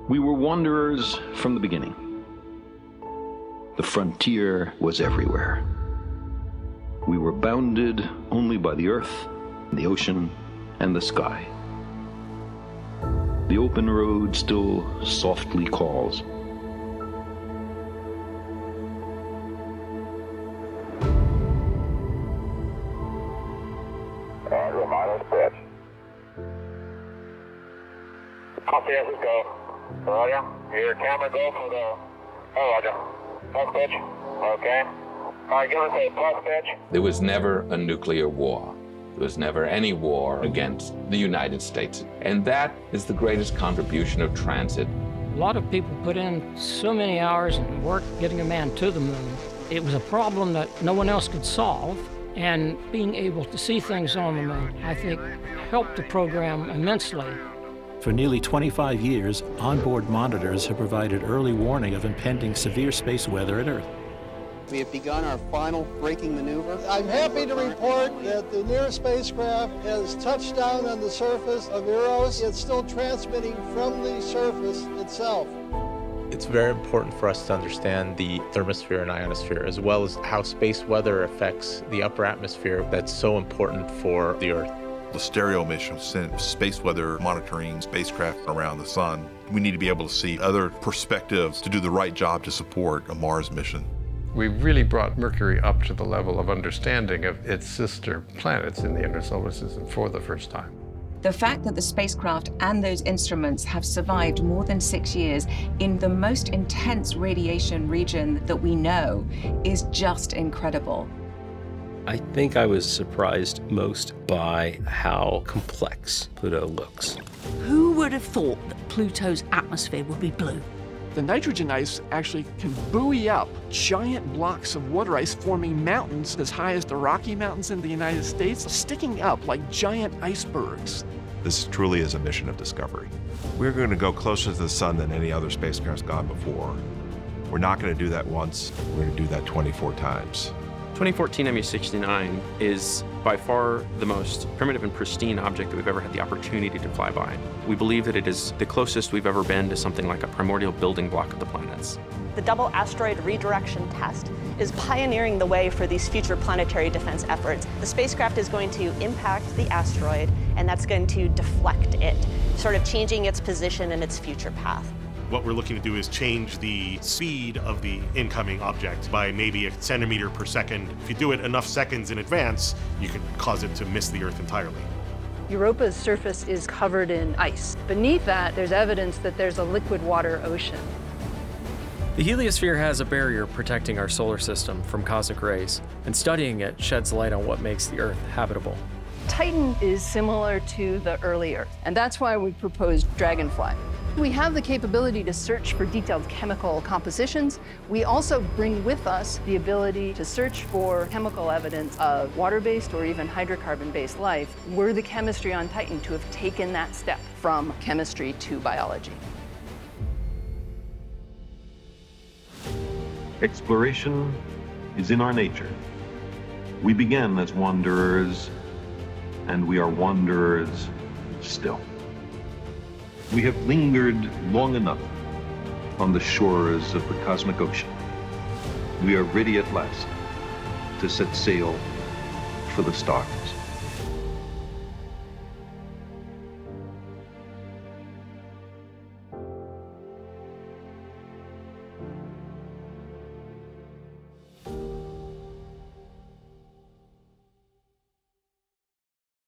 We were wanderers from the beginning. The frontier was everywhere. We were bounded only by the earth, the ocean, and the sky. The open road still softly calls. Copy as we go. Roger. Your camera go from go. Oh, Roger. Plus pitch. Okay. All right, give us a plus pitch. There was never a nuclear war. There was never any war against the United States. And that is the greatest contribution of transit. A lot of people put in so many hours and work getting a man to the moon. It was a problem that no one else could solve. And being able to see things on the moon, I think, helped the program immensely. For nearly 25 years, onboard monitors have provided early warning of impending severe space weather at Earth. We have begun our final braking maneuver. I'm happy to report that the near spacecraft has touched down on the surface of Eros. It's still transmitting from the surface itself. It's very important for us to understand the thermosphere and ionosphere, as well as how space weather affects the upper atmosphere that's so important for the Earth. The stereo mission sent space weather monitoring spacecraft around the sun. We need to be able to see other perspectives to do the right job to support a Mars mission. We really brought Mercury up to the level of understanding of its sister planets in the inner solar system for the first time. The fact that the spacecraft and those instruments have survived more than 6 years in the most intense radiation region that we know is just incredible. I think I was surprised most by how complex Pluto looks. Who would have thought that Pluto's atmosphere would be blue? The nitrogen ice actually can buoy up giant blocks of water ice, forming mountains as high as the Rocky Mountains in the United States, sticking up like giant icebergs. This truly is a mission of discovery. We're going to go closer to the sun than any other spacecraft's gone before. We're not going to do that once, we're going to do that 24 times. 2014 MU-69 is by far the most primitive and pristine object that we've ever had the opportunity to fly by. We believe that it is the closest we've ever been to something like a primordial building block of the planets. The double asteroid redirection test is pioneering the way for these future planetary defense efforts. The spacecraft is going to impact the asteroid, and that's going to deflect it, sort of changing its position and its future path. What we're looking to do is change the speed of the incoming object by maybe a centimeter per second. If you do it enough seconds in advance, you can cause it to miss the Earth entirely. Europa's surface is covered in ice. Beneath that, there's evidence that there's a liquid water ocean. The heliosphere has a barrier protecting our solar system from cosmic rays, and studying it sheds light on what makes the Earth habitable. Titan is similar to the early Earth, and that's why we proposed Dragonfly. We have the capability to search for detailed chemical compositions. We also bring with us the ability to search for chemical evidence of water-based or even hydrocarbon-based life. We're the chemistry on Titan to have taken that step from chemistry to biology. Exploration is in our nature. We began as wanderers, and we are wanderers still. We have lingered long enough on the shores of the cosmic ocean. We are ready at last to set sail for the stars.